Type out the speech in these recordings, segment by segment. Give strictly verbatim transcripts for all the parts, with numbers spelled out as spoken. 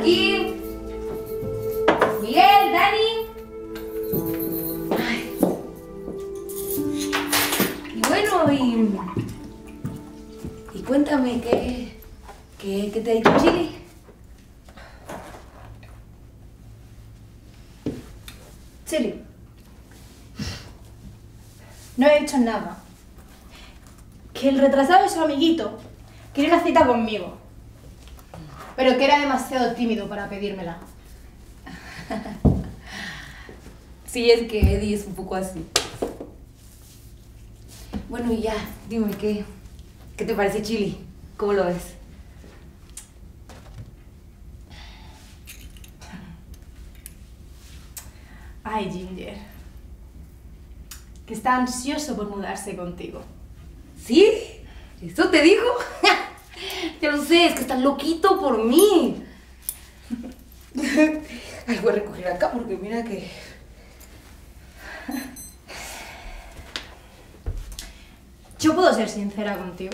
aquí. Miguel, Dani. Ay. Y bueno, y... Y cuéntame, ¿qué, qué, qué te ha dicho Chile? Chile. No he hecho nada. Que el retrasado de su amiguito quería una cita conmigo, pero que era demasiado tímido para pedírmela. Sí, es que Eddie es un poco así. Bueno, y ya, dime, ¿qué, qué te parece Chile? ¿Cómo lo ves? Ay, Ginger, que está ansioso por mudarse contigo. ¿Sí? ¿Eso te dijo? Ya lo sé, es que está loquito por mí. Ay, voy a recoger acá porque mira que... ¿Yo puedo ser sincera contigo?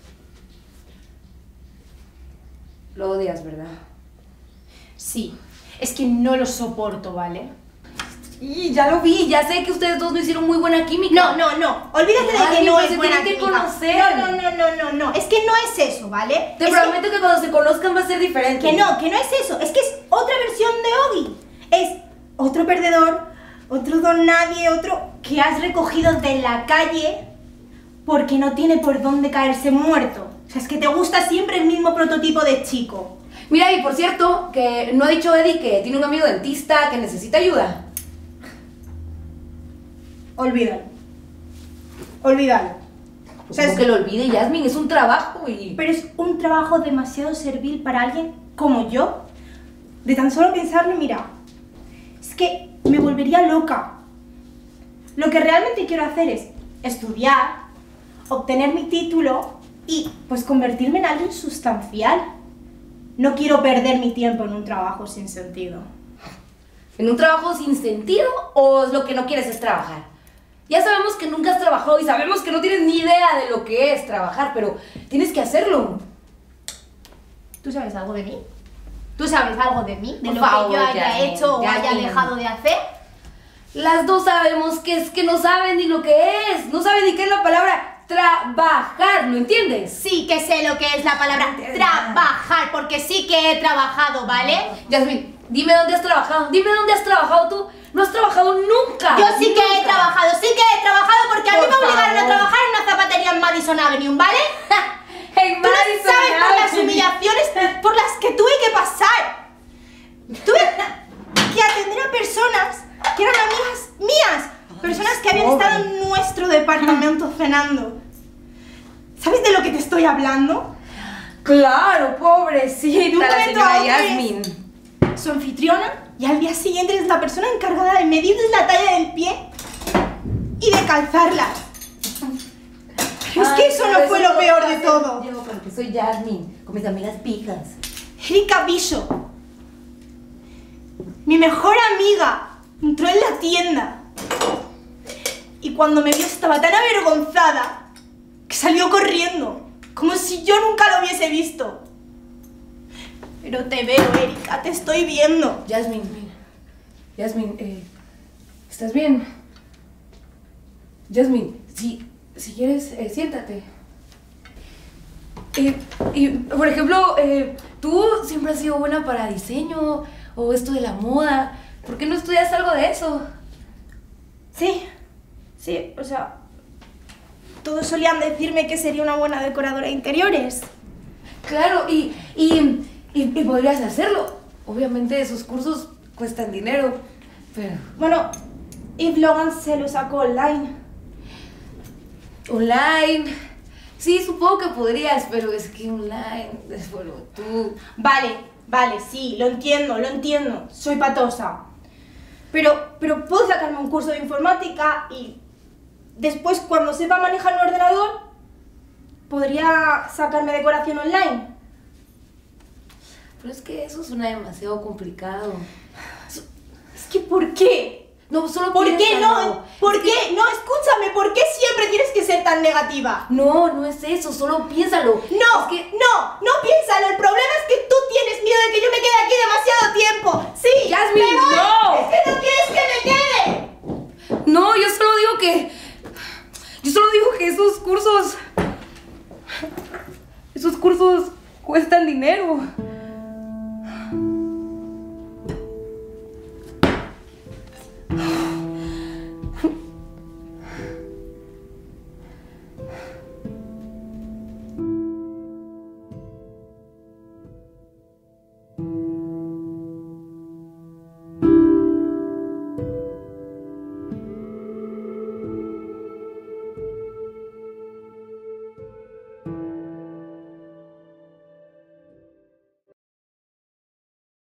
Lo odias, ¿verdad? Sí, es que no lo soporto, ¿vale? Y ya lo vi, ya sé que ustedes dos no hicieron muy buena química. No, no, no, olvídate de Ay, que no pues es se buena tienen que química. conocer. No, no, no, no, no, no, es que no es eso, ¿vale? Te Es prometo que... que cuando se conozcan va a ser diferente. Que no, que no es eso, es que es otra versión de Ogi. Es otro perdedor, otro don nadie, otro que has recogido de la calle porque no tiene por dónde caerse muerto. O sea, es que te gusta siempre el mismo prototipo de chico. Mira, y por cierto, que no ha dicho Eddie que tiene un amigo dentista que necesita ayuda. Olvídalo. Olvídalo. O sea, es que lo olvide, Yasmin, es un trabajo y... Pero es un trabajo demasiado servil para alguien como yo. De tan solo pensarlo, mira, es que me volvería loca. Lo que realmente quiero hacer es estudiar, obtener mi título y pues convertirme en alguien sustancial. No quiero perder mi tiempo en un trabajo sin sentido. ¿En un trabajo sin sentido o lo que no quieres es trabajar? Ya sabemos que nunca has trabajado y sabemos que no tienes ni idea de lo que es trabajar, pero tienes que hacerlo. ¿Tú sabes algo de mí? ¿Tú sabes algo de mí? ¿De Por lo favor, que yo haya Yasmin, hecho o haya Yasmin. dejado de hacer? Las dos sabemos que es que no saben ni lo que es, no saben ni qué es la palabra trabajar, ¿lo entiendes? Sí que sé lo que es la palabra trabajar, porque sí que he trabajado, ¿vale? Yasmin, dime dónde has trabajado, dime dónde has trabajado tú. No has trabajado nunca. Yo sí que nunca. he trabajado, sí que he trabajado porque a mí Por me obligaron favor. a trabajar en una zapatería en Madison Avenue, ¿vale? En Tú no Madison sabes por las Avenue. humillaciones por las que tuve que pasar. Tuve que atender a personas que eran amigas mías, personas que habían pobre. estado en nuestro departamento cenando. ¿Sabes de lo que te estoy hablando? Claro, pobrecita De un la momento señora a otro es- Yasmin. Su anfitriona, y al día siguiente eres la persona encargada de medirles la talla del pie y de calzarlas. Pero es que Ay, eso pero no fue lo no peor puedo de hacer todo. Yo porque soy Yasmin, con mis amigas pijas. Erika Bishop, mi mejor amiga, entró en la tienda y cuando me vio estaba tan avergonzada que salió corriendo, como si yo nunca lo hubiese visto. Pero te veo, Erika, te estoy viendo. Yasmin, mira. Yasmin, eh, ¿estás bien? Yasmin, si, si quieres, eh, siéntate. Eh, y, por ejemplo, eh, tú siempre has sido buena para diseño o esto de la moda. ¿Por qué no estudias algo de eso? Sí, sí, o sea, todos solían decirme que sería una buena decoradora de interiores. Claro, y, y, y, y podrías hacerlo. Obviamente esos cursos cuestan dinero, pero... Bueno, Yves Logan se lo sacó online. Online. Sí, supongo que podrías, pero es que online, es bueno, tú... Vale, vale, sí, lo entiendo, lo entiendo, soy patosa. Pero, pero puedo sacarme un curso de informática y después, cuando sepa manejar un ordenador, podría sacarme decoración online. Pero es que eso suena demasiado complicado. Es que, ¿por qué? No, solo ¿Por qué piénsalo. no? ¿Por qué? No, escúchame, ¿por qué siempre tienes que ser tan negativa? No, no es eso, solo piénsalo. No, Es que... no, no piénsalo. El problema es que tú tienes miedo de que yo me quede aquí demasiado tiempo. Sí, Yasmin, me voy. no. Es que no quieres que me quede. No, yo solo digo que... Yo solo digo que esos cursos... Esos cursos cuestan dinero.